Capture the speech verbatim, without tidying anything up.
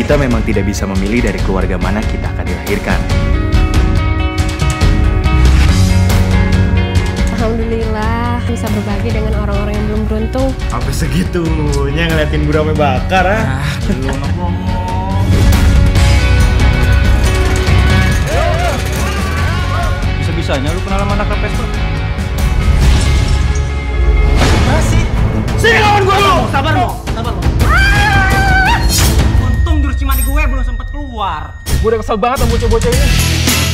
Kita memang tidak bisa memilih dari keluarga mana kita akan dilahirkan. Alhamdulillah bisa berbagi dengan orang-orang yang belum beruntung. Sampai segitunya ngeliatin gue rame bakar, ah. Ah, belum ngomong. Bisa-bisanya lu kenal sama anak Vespa? Masih. Sini lawan gue lu. Sabar lo, sabar lo. Untung jurus cimandi gue belum sempet keluar. Gue udah kesel banget sama bocah-bocah ini.